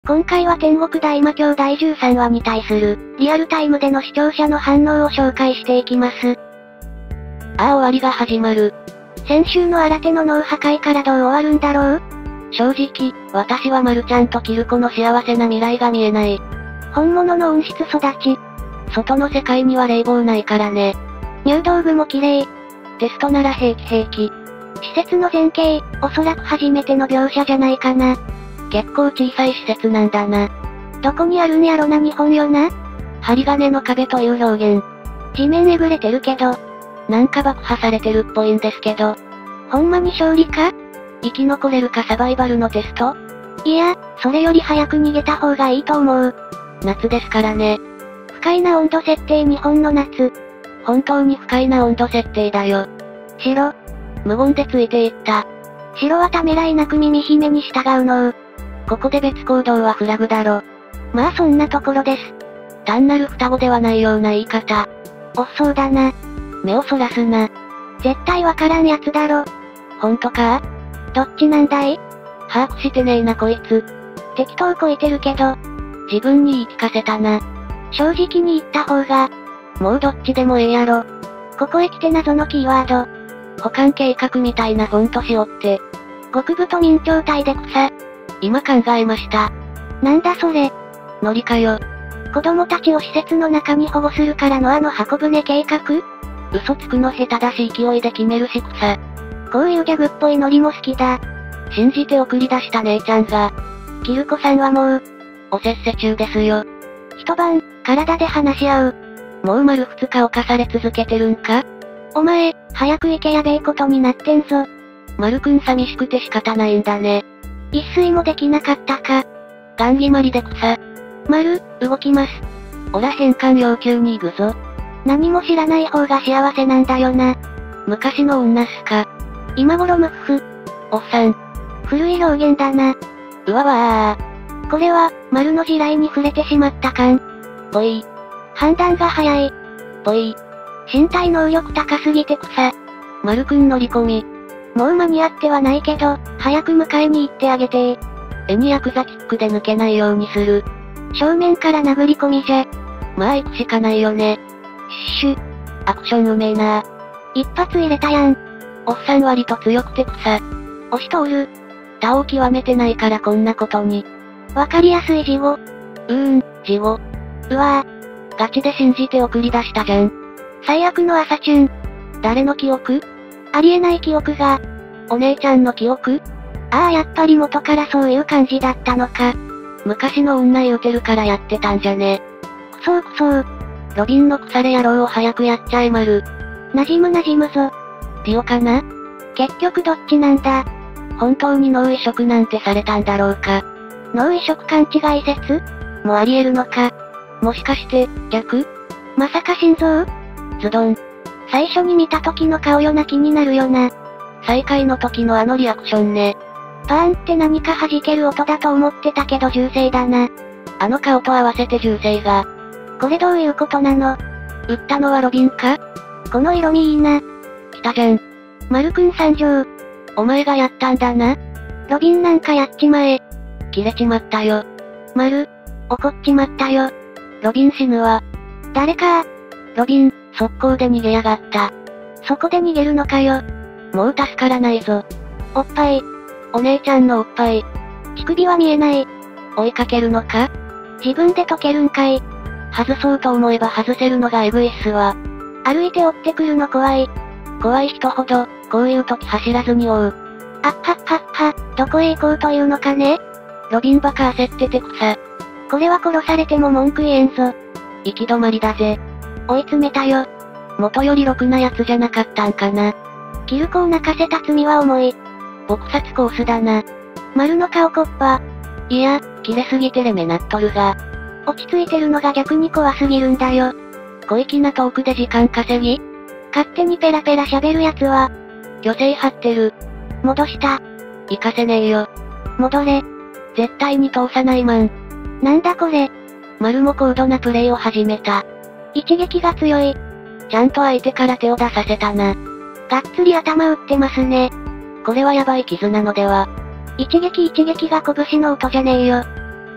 今回は天国大魔教第13話に対する、リアルタイムでの視聴者の反応を紹介していきます。 終わりが始まる。 先週の新手の脳破壊からどう終わるんだろう？ 正直、私はまるちゃんとキルコの幸せな未来が見えない。 本物の温室育ち。 外の世界には冷房ないからね。 入道具も綺麗。 テストなら平気。 施設の前景、おそらく初めての描写じゃないかな。 結構小さい施設なんだな。 どこにあるんやろな日本よな。 針金の壁という表現。 地面えぐれてるけど。 なんか爆破されてるっぽいんですけど。 ほんまに勝利か？ 生き残れるかサバイバルのテスト？ いや、それより早く逃げた方がいいと思う。 夏ですからね。 不快な温度設定日本の夏。 本当に不快な温度設定だよ。 白。 無言でついていった。 白はためらいなく耳姫に従うの。 ここで別行動はフラグだろ。 まあそんなところです。 単なる双子ではないような言い方。 おっそうだな。 目をそらすな。 絶対わからんやつだろ。 ほんとか？ どっちなんだい？ 把握してねえなこいつ。 適当こいてるけど。 自分に言い聞かせたな。 正直に言った方が。 もうどっちでもええやろ。 ここへ来て謎のキーワード。 保管計画みたいなフォントしおって。 極太明朝体で草。 今考えました。 なんだそれ。 ノリかよ。 子供たちを施設の中に保護するからの箱舟計画？ 嘘つくの下手だし勢いで決めるし草。 こういうギャグっぽいノリも好きだ。 信じて送り出した姉ちゃんが。 キルコさんはもう、 おせっせ中ですよ。 一晩、体で話し合う。 もう丸2日侵され続けてるんか？ お前、早く行けやべえことになってんぞ。 丸くん寂しくて仕方ないんだね。 一睡もできなかったか。 ガン決まりで草。 丸、動きます。 おら返還要求に行くぞ。 何も知らない方が幸せなんだよな。 昔の女っすか。 今頃ムッフ。 おっさん。 古い表現だな。 うわわー。これは、丸の地雷に触れてしまった感。 ぽい。 判断が早い。 ぽい。 身体能力高すぎて草。 丸くん乗り込み。 もう間に合ってはないけど、早く迎えに行ってあげてー。 絵にヤクザキックで抜けないようにする。 正面から殴り込みじゃ。 まあ行くしかないよね。 シュッ。 アクションうめえな。 一発入れたやん。 おっさん割と強くて草。 押し通る。 他を極めてないからこんなことに。 わかりやすい事後。 事後。 うわぁ。ガチで信じて送り出したじゃん。 最悪の朝チュン。 誰の記憶？ ありえない記憶が。 お姉ちゃんの記憶？ やっぱり元からそういう感じだったのか。 昔の女言うてるからやってたんじゃね。 くそー。 ロビンの腐れ野郎を早くやっちゃえまる。 馴染むぞ。 ティオかな？ 結局どっちなんだ？ 本当に脳移植なんてされたんだろうか。 脳移植勘違い説？ もあり得るのか。もしかして、逆？ まさか心臓？ ズドン。 最初に見た時の顔よな気になるよな。 再会の時のリアクションね。 パーンって何か弾ける音だと思ってたけど銃声だな。 顔と合わせて銃声が。 これどういうことなの？ 撃ったのはロビンか？ この色味いいな。 来たじゃん。 丸くん参上。 お前がやったんだな。 ロビンなんかやっちまえ。 切れちまったよ。 丸、怒っちまったよ。 ロビン死ぬわ。 誰かロビン、速攻で逃げやがった。 そこで逃げるのかよ。 もう助からないぞ。 おっぱい。 お姉ちゃんのおっぱい。 乳首は見えない。 追いかけるのか？ 自分で解けるんかい。 外そうと思えば外せるのがエグいっすわ。 歩いて追ってくるの怖い。 怖い人ほど、こういう時走らずに追う。 あっはっはっは、どこへ行こうというのかね？ ロビンバカ焦ってて草。 これは殺されても文句言えんぞ。 行き止まりだぜ。 追い詰めたよ。 元よりろくなやつじゃなかったんかな。 キルコを泣かせた罪は重い。 撲殺コースだな。 丸の顔コッパ。 いや、切れすぎてレメなっとるが。 落ち着いてるのが逆に怖すぎるんだよ。 小粋なトークで時間稼ぎ？ 勝手にペラペラ喋るやつは。 虚勢張ってる。 戻した。 行かせねえよ。 戻れ。 絶対に通さないマン。 なんだこれ。 丸も高度なプレイを始めた。 一撃が強い。 ちゃんと相手から手を出させたな。 がっつり頭打ってますね。 これはヤバい傷なのでは。 一撃が拳の音じゃねえよ。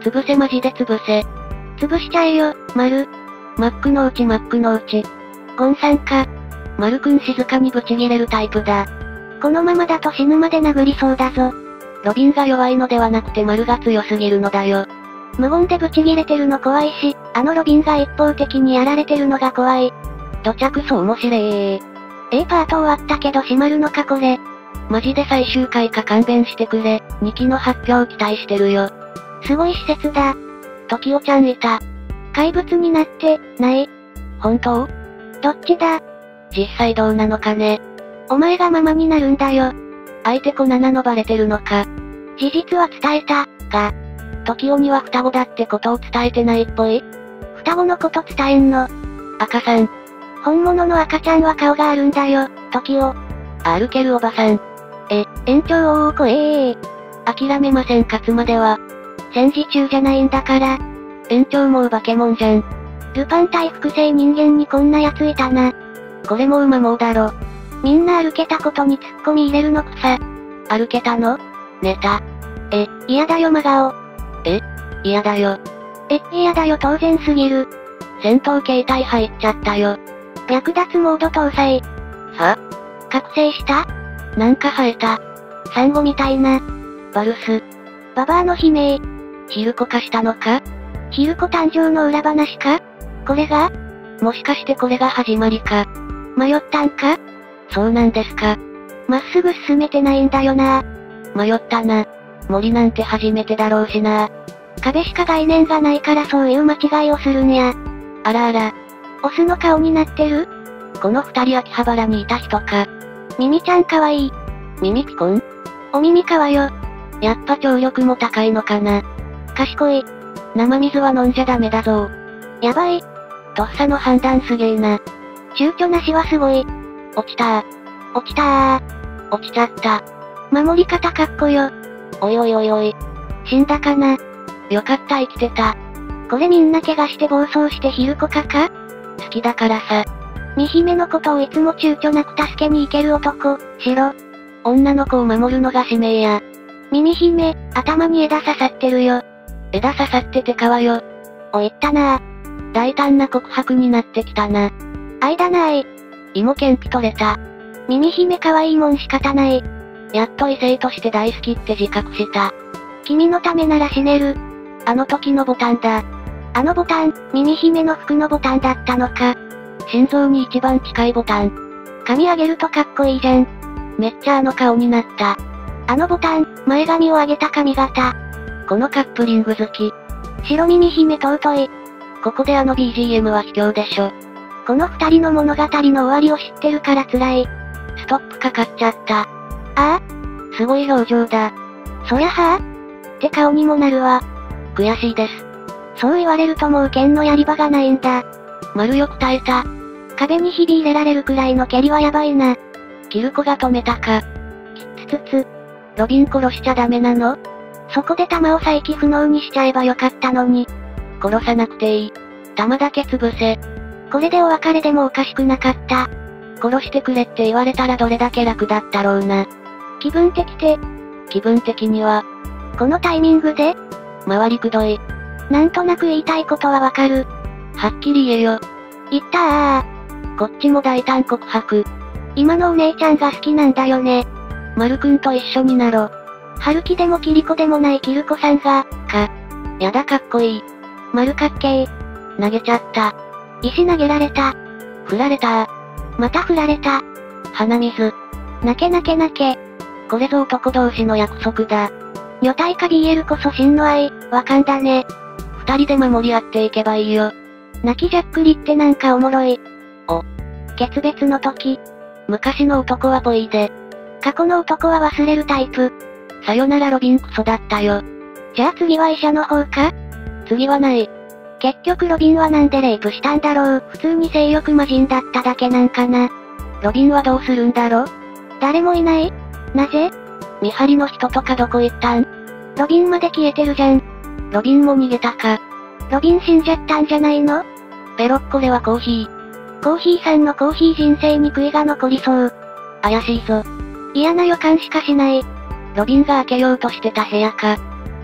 潰せマジで潰せ。 潰しちゃえよ、丸。 マックのうちマックのうち。 ゴンさんか。 丸くん静かにブチギレるタイプだ。 このままだと死ぬまで殴りそうだぞ。 ロビンが弱いのではなくて丸が強すぎるのだよ。 無言でブチギレてるの怖いし、あのロビンが一方的にやられてるのが怖い。 土着そう面白え。 A パート終わったけど閉まるのかこれ。 マジで最終回か勘弁してくれ。2期の発表期待してるよ。 すごい施設だ。 トキオちゃんいた。 怪物になって、ない。 本当？ どっちだ？ 実際どうなのかね。 お前がママになるんだよ。 相手子7のバレてるのか。 事実は伝えた、が。 トキオには双子だってことを伝えてないっぽい。 双子のこと伝えんの。 赤さん。 本物の赤ちゃんは顔があるんだよ、トキオ。 歩けるおばさん。 延長怖え。 諦めません勝つまでは。 戦時中じゃないんだから。 延長もう化け物じゃん。 ルパン対複製人間にこんなやついたな。 これも馬もうだろ。 みんな歩けたことに突っ込み入れるのくさ。 歩けたの？ネタ。 嫌だよ真顔。 嫌だよ。 嫌だよ当然すぎる。 戦闘形態入っちゃったよ。 略奪モード搭載。 は？ 覚醒した？ なんか生えた。 サンゴみたいな。 バルス。 ババアの悲鳴。 ヒルコ化したのか？ ヒルコ誕生の裏話か？これが？ もしかしてこれが始まりか。 迷ったんか？ そうなんですか。 まっすぐ進めてないんだよな。 迷ったな。森なんて初めてだろうしな。 壁しか概念がないからそういう間違いをするんや。 あらあら。 オスの顔になってる？ この二人秋葉原にいた人か。 ミミちゃんかわいい。 ミミピコン？ お耳かわよ。 やっぱ聴力も高いのかな。 賢い。 生水は飲んじゃダメだぞ。 やばい。 とっさの判断すげえな。 躊躇なしはすごい。 落ちたー。 落ちたー。 落ちちゃった。 守り方かっこよ。 おいおいおいおい。 死んだかな。 よかった生きてた。 これみんな怪我して暴走してヒルコかか？ 好きだからさ。 ミ姫のことをいつも躊躇なく助けに行ける男、しろ。 女の子を守るのが使命や。 ミミ姫、頭に枝刺さってるよ。 枝刺さっててかわよ。 おいったなぁ。大胆な告白になってきたな。 愛だない。 芋けんぴ取れた。 ミミ姫可愛いもん仕方ない。 やっと異性として大好きって自覚した。 君のためなら死ねる。 あの時のボタンだ。 あのボタン、ミミ姫の服のボタンだったのか。 心臓に一番近いボタン。 髪上げるとかっこいいじゃん。 めっちゃあの顔になった。 あのボタン、前髪を上げた髪型。 このカップリング好き。 白耳姫尊い。 ここであの BGM は卑怯でしょ。 この二人の物語の終わりを知ってるから辛い。 ストップかかっちゃった。 ああ？ すごい表情だ。 そりゃはぁ？って顔にもなるわ。 悔しいです。 そう言われるともう剣のやり場がないんだ。 丸よく耐えた。 壁にひび入れられるくらいの蹴りはやばいな。 キルコが止めたか。 きつつつ。 ロビン殺しちゃダメなの？ そこで弾を再起不能にしちゃえばよかったのに。 殺さなくていい。弾だけ潰せ。 これでお別れでもおかしくなかった。 殺してくれって言われたらどれだけ楽だったろうな。 気分的て。 気分的には。 このタイミングで？ 回りくどい。 なんとなく言いたいことはわかる。 はっきり言えよ。 言ったあ。 こっちも大胆告白。 今のお姉ちゃんが好きなんだよね。 丸くんと一緒になろ。 春樹でもキリコでもないキルコさんが、 やだかっこいい。 丸かっけー。 投げちゃった。 石投げられた。 振られた。 また振られた。 鼻水。 泣け泣け泣け。 これぞ男同士の約束だ。 女体か BL こそ真の愛、わかんだね。 二人で守り合っていけばいいよ。 泣きじゃっくりってなんかおもろい。 お。 決別の時。 昔の男はぽいで。 過去の男は忘れるタイプ。 さよならロビンクソだったよ。 じゃあ次は医者の方か？ 次はない。 結局ロビンはなんでレイプしたんだろう。普通に性欲魔人だっただけなんかな。 ロビンはどうするんだろ？ 誰もいない？なぜ？ 見張りの人とかどこ行ったん？ ロビンまで消えてるじゃん。 ロビンも逃げたか。 ロビン死んじゃったんじゃないの？ ペロッこれはコーヒー。 コーヒーさんのコーヒー人生に悔いが残りそう。 怪しいぞ。 嫌な予感しかしない。 ロビンが開けようとしてた部屋か。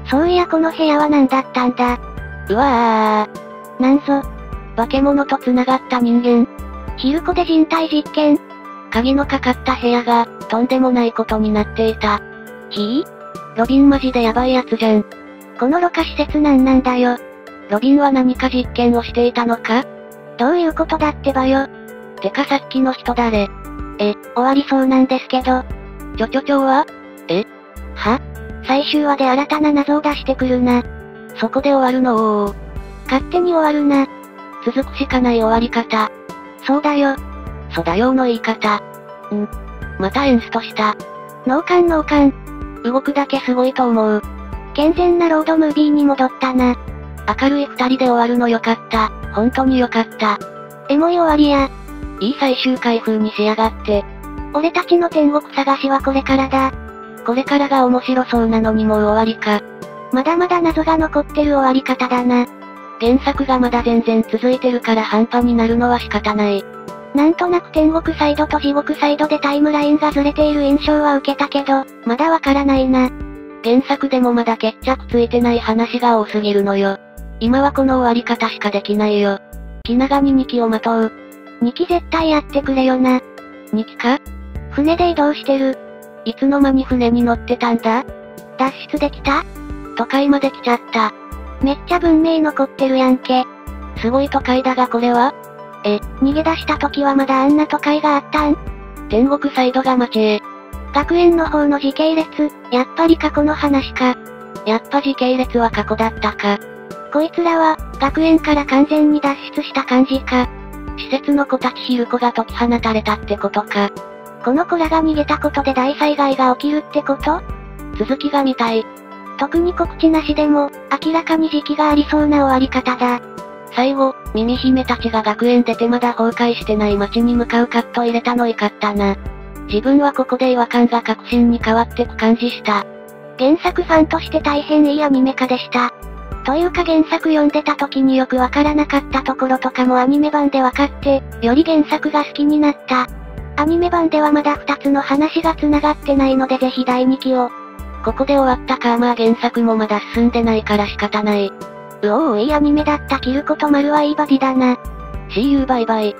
そういやこの部屋は何だったんだ。 うわー。なんぞ。 化け物と繋がった人間。 ヒルコで人体実験。 鍵のかかった部屋が、とんでもないことになっていた。ロビンマジでやばいやつじゃん。 このろ過施設なんだよ。 ロビンは何か実験をしていたのか？ どういうことだってばよ。 てかさっきの人誰？ 終わりそうなんですけど。 ちょは？ は？最終話で新たな謎を出してくるな。 そこで終わるの？ 勝手に終わるな。 続くしかない終わり方。 そうだよ。 そうだよの言い方。またエンストした。 脳幹。 動くだけすごいと思う。 健全なロードムービーに戻ったな。 明るい二人で終わるのよかった。本当によかった。 エモい終わりや。 いい最終回風にしやがって。 俺たちの天国探しはこれからだ。 これからが面白そうなのにもう終わりか。 まだまだ謎が残ってる終わり方だな。 原作がまだ全然続いてるから半端になるのは仕方ない。 なんとなく天国サイドと地獄サイドでタイムラインがずれている印象は受けたけど、まだわからないな。 原作でもまだ決着ついてない話が多すぎるのよ。今はこの終わり方しかできないよ。気長に2期を待とう。 2期絶対やってくれよな。 2期か？ 船で移動してる。 いつの間に船に乗ってたんだ？ 脱出できた？ 都会まで来ちゃった。 めっちゃ文明残ってるやんけ。 すごい都会だがこれは？ 逃げ出した時はまだあんな都会があったん？ 天国サイドが町へ。 学園の方の時系列、やっぱり過去の話か。 やっぱ時系列は過去だったか。 こいつらは、学園から完全に脱出した感じか。 施設の子たちヒルコが解き放たれたってことか。 この子らが逃げたことで大災害が起きるってこと？ 続きが見たい。 特に告知なしでも、明らかに時期がありそうな終わり方だ。 最後、耳姫たちが学園出てまだ崩壊してない街に向かうカット入れたのいかったな。自分はここで違和感が確信に変わってく感じした。 原作ファンとして大変いいアニメ化でした。というか原作読んでた時によくわからなかったところとかもアニメ版でわかって、より原作が好きになった。アニメ版ではまだ2つの話が繋がってないのでぜひ第2期を。 ここで終わったかまあ原作もまだ進んでないから仕方ない。 いいアニメだったキルコとマルはいいバディだな。 See you bye bye。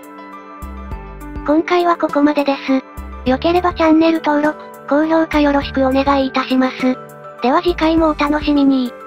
今回はここまでです。良ければチャンネル登録、高評価よろしくお願いいたします。では次回もお楽しみに。